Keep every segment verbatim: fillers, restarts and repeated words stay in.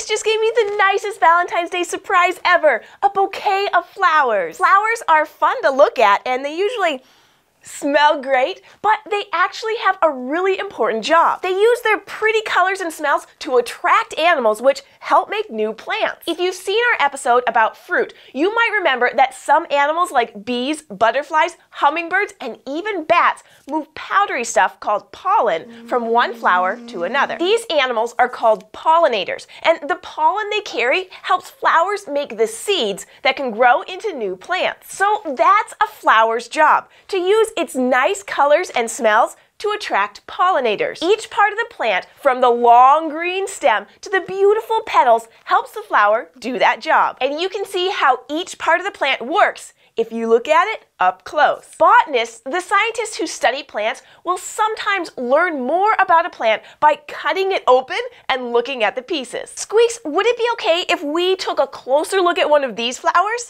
Squeaks just gave me the nicest Valentine's Day surprise ever, a bouquet of flowers. Flowers are fun to look at, and they usually smell great, but they actually have a really important job. They use their pretty colors and smells to attract animals, which help make new plants. If you've seen our episode about fruit, you might remember that some animals like bees, butterflies, hummingbirds, and even bats move powdery stuff called pollen from one flower to another. These animals are called pollinators, and the pollen they carry helps flowers make the seeds that can grow into new plants. So that's a flower's job, to use its nice colors and smells to attract pollinators. Each part of the plant, from the long green stem to the beautiful petals, helps the flower do that job. And you can see how each part of the plant works if you look at it up close. Botanists, the scientists who study plants, will sometimes learn more about a plant by cutting it open and looking at the pieces. Squeaks, would it be okay if we took a closer look at one of these flowers?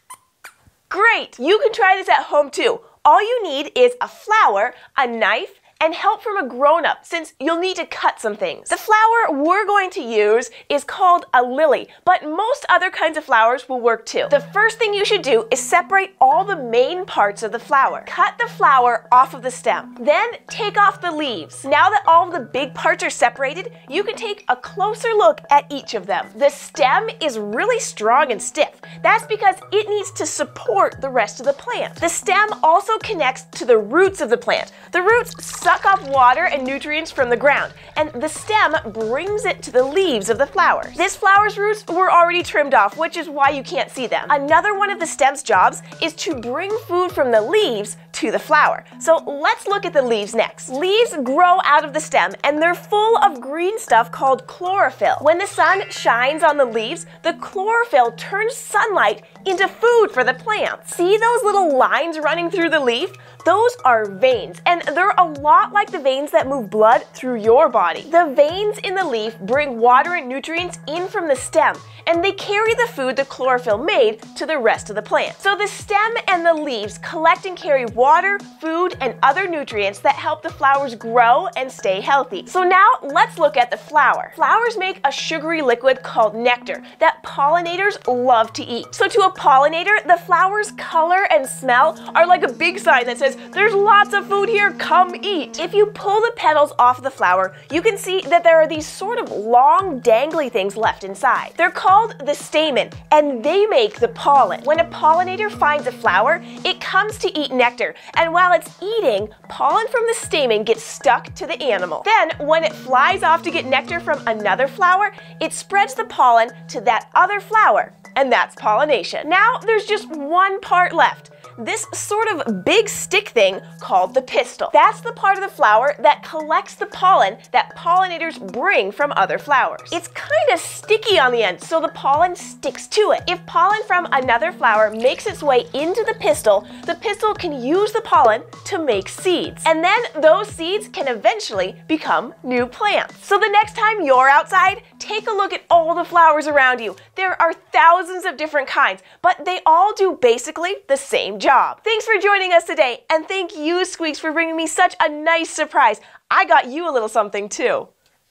Great! You can try this at home too. All you need is a flower, a knife, and help from a grown-up, since you'll need to cut some things. The flower we're going to use is called a lily, but most other kinds of flowers will work too. The first thing you should do is separate all the main parts of the flower. Cut the flower off of the stem. Then take off the leaves. Now that all of the big parts are separated, you can take a closer look at each of them. The stem is really strong and stiff. That's because it needs to support the rest of the plant. The stem also connects to the roots of the plant. The roots suck up water and nutrients from the ground, and the stem brings it to the leaves of the flowers. This flower's roots were already trimmed off, which is why you can't see them. Another one of the stem's jobs is to bring food from the leaves to the flower. So let's look at the leaves next. Leaves grow out of the stem, and they're full of green stuff called chlorophyll. When the sun shines on the leaves, the chlorophyll turns sunlight into food for the plants. See those little lines running through the leaf? Those are veins, and they're a lot like the veins that move blood through your body. The veins in the leaf bring water and nutrients in from the stem, and they carry the food the chlorophyll made to the rest of the plant. So the stem and the leaves collect and carry water, food, and other nutrients that help the flowers grow and stay healthy. So now let's look at the flower. Flowers make a sugary liquid called nectar that pollinators love to eat. So to a pollinator, the flower's color and smell are like a big sign that says, "There's lots of food here, come eat." If you pull the petals off the flower, you can see that there are these sort of long dangly things left inside. They're called the stamen, and they make the pollen. When a pollinator finds a flower, it comes to eat nectar, and while it's eating, pollen from the stamen gets stuck to the animal. Then, when it flies off to get nectar from another flower, it spreads the pollen to that other flower, and that's pollination. Now, there's just one part left. This sort of big stick thing called the pistil. That's the part of the flower that collects the pollen that pollinators bring from other flowers. It's kind of sticky on the end, so the pollen sticks to it. If pollen from another flower makes its way into the pistil, the pistil can use the pollen to make seeds. And then those seeds can eventually become new plants. So the next time you're outside, take a look at all the flowers around you. There are thousands of different kinds, but they all do basically the same job. Thanks for joining us today, and thank you, Squeaks, for bringing me such a nice surprise. I got you a little something too.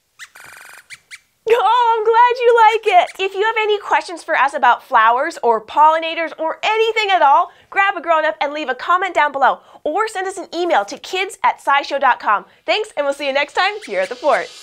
Oh, I'm glad you like it! If you have any questions for us about flowers or pollinators or anything at all, grab a grown-up and leave a comment down below, or send us an email to kids at scishow dot com. Thanks, and we'll see you next time here at the fort.